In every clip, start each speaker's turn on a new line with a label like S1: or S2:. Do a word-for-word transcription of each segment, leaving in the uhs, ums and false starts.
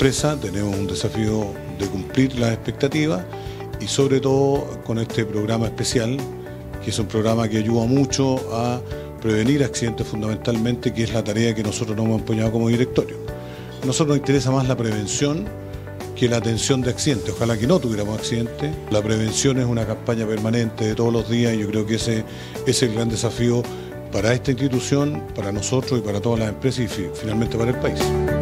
S1: empresa tenemos un desafío de cumplir las expectativas y sobre todo con este programa especial, que es un programa que ayuda mucho a prevenir accidentes fundamentalmente, que es la tarea que nosotros nos hemos empeñado como directorio. A nosotros nos interesa más la prevención que la atención de accidentes. Ojalá que no tuviéramos accidentes. La prevención es una campaña permanente de todos los días y yo creo que ese, ese es el gran desafío para esta institución, para nosotros y para todas las empresas y finalmente para el país.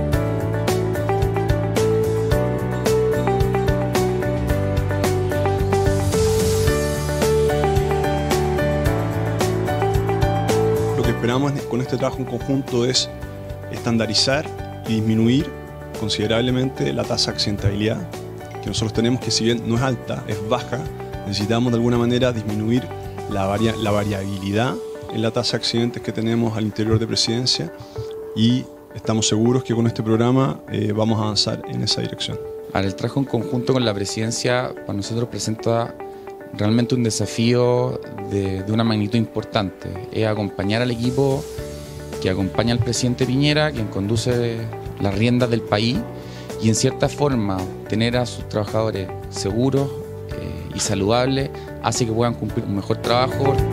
S2: Lo que esperamos con este trabajo en conjunto es estandarizar y disminuir considerablemente la tasa de accidentabilidad que nosotros tenemos, que si bien no es alta, es baja. Necesitamos de alguna manera disminuir la, varia la variabilidad en la tasa de accidentes que tenemos al interior de Presidencia y estamos seguros que con este programa eh, vamos a avanzar en esa dirección.
S3: Ahora, el trabajo en conjunto con la Presidencia para nosotros presenta realmente un desafío de, de una magnitud importante. Es acompañar al equipo que acompaña al presidente Piñera, quien conduce las riendas del país, y en cierta forma tener a sus trabajadores seguros eh, y saludables hace que puedan cumplir un mejor trabajo.